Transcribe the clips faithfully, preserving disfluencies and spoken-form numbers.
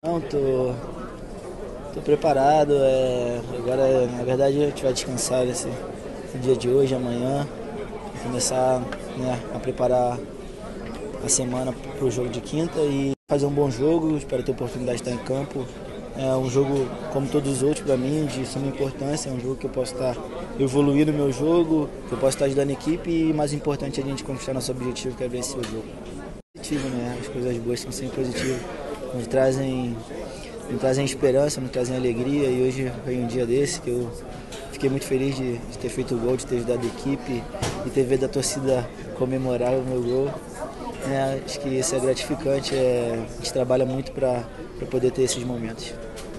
Não, tô, tô preparado. É, agora, na verdade, a gente vai descansar esse, esse dia de hoje, amanhã, começar, né, a preparar a semana para o jogo de quinta e fazer um bom jogo. Espero ter a oportunidade de estar em campo. É um jogo, como todos os outros, para mim, de suma importância. É um jogo que eu posso estar evoluindo o meu jogo, que eu posso estar ajudando a equipe e, mais importante, a gente conquistar nosso objetivo, que é vencer o jogo. Positivo, né? As coisas boas são sempre positivas, nos trazem, nos trazem esperança, nos trazem alegria, e hoje foi um dia desse que eu fiquei muito feliz de, de ter feito o gol, de ter ajudado a equipe e ter visto a torcida comemorar o meu gol. É, acho que isso é gratificante, é, a gente trabalha muito para poder ter esses momentos.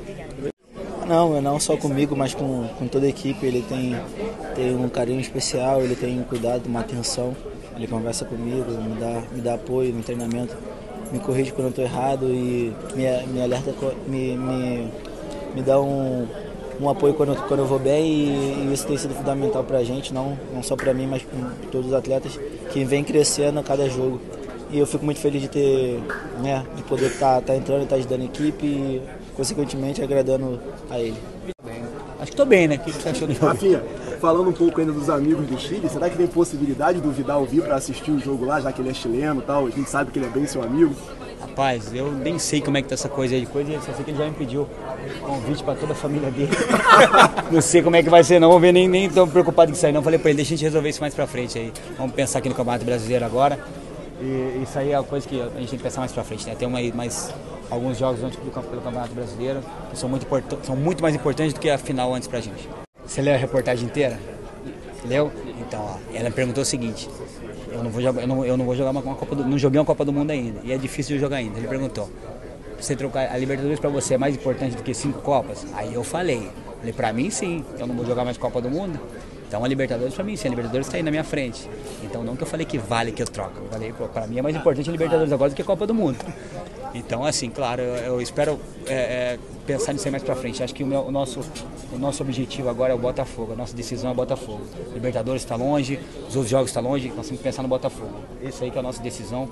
Não, não só comigo, mas com, com toda a equipe. Ele tem, tem um carinho especial, ele tem um cuidado, uma atenção. Ele conversa comigo, me dá, me dá apoio no treinamento, me corrige quando eu estou errado e me, me alerta, me, me, me dá um, um apoio quando, eu, quando eu vou bem, e, e isso tem sido fundamental para a gente, não, não só para mim, mas para todos os atletas que vêm crescendo a cada jogo. E eu fico muito feliz de ter, né, de poder estar tá, tá entrando e estar tá ajudando a equipe e, consequentemente, agradando a ele. Acho que estou bem, né? O que você achou do jogo? Rafinha, falando um pouco ainda dos amigos do Chile, será que tem possibilidade do Vidal vir para assistir o jogo lá, já que ele é chileno e tal? A gente sabe que ele é bem seu amigo. Rapaz, eu nem sei como é que tá essa coisa aí de coisa, só sei que ele já me pediu convite para toda a família dele. Não sei como é que vai ser não, vou ver, nem, nem tão preocupado com isso aí não. Falei para ele, deixa a gente resolver isso mais pra frente aí. Vamos pensar aqui no Campeonato Brasileiro agora. E isso aí é uma coisa que a gente tem que pensar mais pra frente, né? Tem uma, mais alguns jogos antes do, pelo Campeonato Brasileiro que são muito, são muito mais importantes do que a final antes pra gente. Você leu a reportagem inteira? Leu? Então, ó, ela me perguntou o seguinte: eu não vou jogar, eu não, eu não vou jogar uma, uma Copa do, não joguei uma Copa do Mundo ainda, e é difícil de jogar ainda. Ele perguntou: você trocar a Libertadores pra você é mais importante do que cinco Copas? Aí eu falei, falei, pra mim sim, eu não vou jogar mais Copa do Mundo. Então a Libertadores pra mim sim, a Libertadores tá aí na minha frente. Então não que eu falei que vale que eu troco, eu falei, pô, pra mim é mais importante a Libertadores agora do que a Copa do Mundo. Então assim, claro, eu, eu espero é, é, pensar nisso aí mais pra frente. Acho que o, meu, o, nosso, o nosso objetivo agora é o Botafogo, a nossa decisão é o Botafogo. Libertadores está longe, os outros jogos estão longe, nós temos que pensar no Botafogo. Isso aí que é a nossa decisão.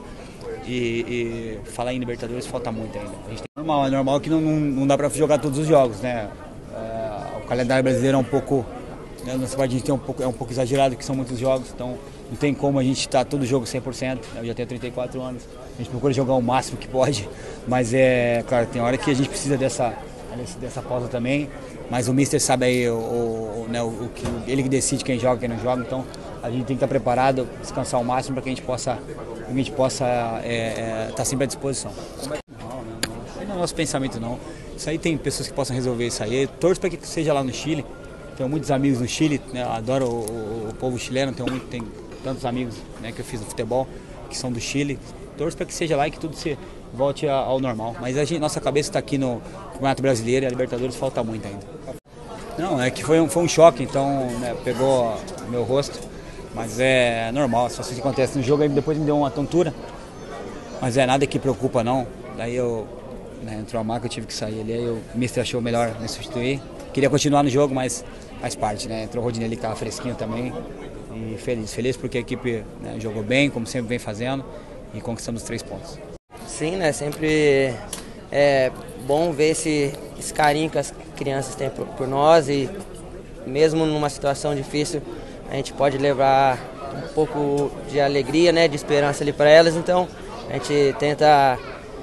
E, e falar em Libertadores falta muito ainda. A gente tem... normal, é normal que não, não, não dá pra jogar todos os jogos, né? É, o calendário brasileiro é um pouco... Nossa parte a gente tem um pouco, é um pouco exagerado, que são muitos jogos, então não tem como a gente estar todo jogo cem por cento. Eu já tenho trinta e quatro anos, a gente procura jogar o máximo que pode, mas é claro, tem hora que a gente precisa dessa, dessa pausa também, mas o mister sabe aí, o, o, né, o, o que, ele que decide quem joga e quem não joga, então a gente tem que estar preparado, descansar ao máximo para que a gente possa a gente possa é, é, estar sempre à disposição. Não, não, não, não é nosso pensamento não, isso aí tem pessoas que possam resolver isso aí, eu torço para que seja lá no Chile. Tenho muitos amigos no Chile, né? Adoro o, o, o povo chileno, tenho, muito, tenho tantos amigos, né, que eu fiz no futebol, que são do Chile. Torço para que seja lá e que tudo se volte ao normal. Mas a gente, nossa cabeça está aqui no Campeonato Brasileiro e a Libertadores falta muito ainda. Não, é que foi um, foi um choque, então, né, pegou o meu rosto, mas é normal, só se acontece no jogo, aí depois me deu uma tontura, mas é nada que preocupa não. Daí eu, né, entrou a marca, eu tive que sair ali, aí o mister achou melhor me substituir. Queria continuar no jogo, mas faz parte, né? Entrou o Rodinei ali que estava fresquinho também. E feliz, feliz porque a equipe, né, jogou bem, como sempre vem fazendo, e conquistamos os três pontos. Sim, né? Sempre é bom ver esse, esse carinho que as crianças têm por, por nós, e mesmo numa situação difícil a gente pode levar um pouco de alegria, né? De esperança ali para elas. Então a gente tenta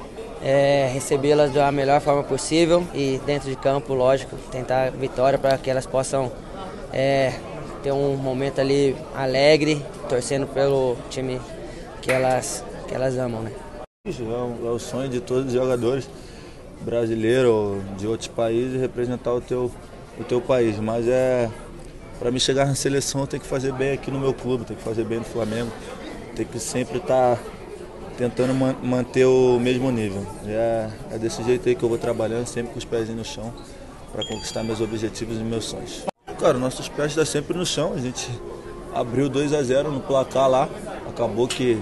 É, recebê-las da melhor forma possível e dentro de campo, lógico, tentar vitória para que elas possam é, ter um momento ali alegre, torcendo pelo time que elas, que elas amam, né? É o, é o sonho de todos os jogadores brasileiros ou de outros países representar o teu, o teu país, mas é para me chegar na seleção eu tenho que fazer bem aqui no meu clube, tenho que fazer bem no Flamengo, tenho que sempre estar tá tentando man manter o mesmo nível. É, é desse jeito aí que eu vou trabalhando, sempre com os pés no chão, para conquistar meus objetivos e meus sonhos. Cara, nossos pés estão sempre no chão, a gente abriu dois a zero no placar lá, acabou que,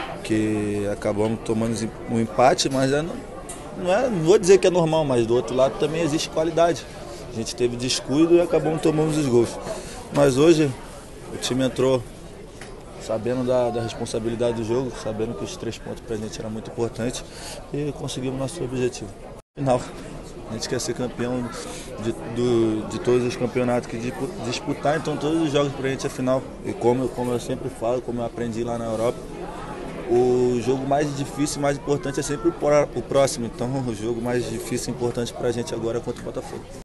que acabamos tomando um empate, mas é, não, não, é, não vou dizer que é normal, mas do outro lado também existe qualidade. A gente teve descuido e acabamos tomando os gols. Mas hoje o time entrou sabendo da, da responsabilidade do jogo, sabendo que os três pontos para a gente era muito importante e conseguimos nosso objetivo. Final. A gente quer ser campeão de, do, de todos os campeonatos que disputar, então todos os jogos pra gente é final. E como, como eu sempre falo, como eu aprendi lá na Europa, o jogo mais difícil e mais importante é sempre o próximo. Então o jogo mais difícil e importante pra gente agora é contra o Botafogo.